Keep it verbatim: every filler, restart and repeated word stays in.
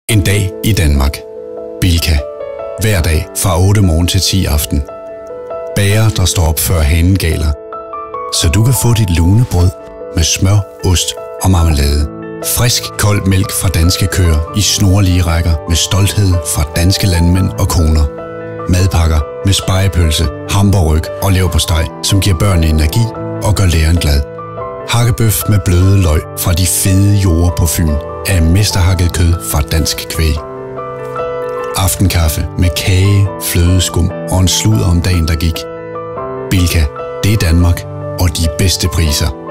En dag i Danmark. Bilka. Hver dag fra otte morgen til ti aften. Bager, der står op før hanen galer. Så du kan få dit lunebrød med smør, ost og marmelade. Frisk, kold mælk fra danske køer i snorlige rækker med stolthed fra danske landmænd og koner. Madpakker med spegepølse, hamburgerryg og leverpostej, som giver børnene energi og gør læreren glad. Hakkebøf med bløde løg fra de fede jorder på Fyn af mesterhakket kød fra dansk kvæg. Aftenkaffe med kage, flødeskum og en sludder om dagen, der gik. Bilka, det er Danmark og de bedste priser.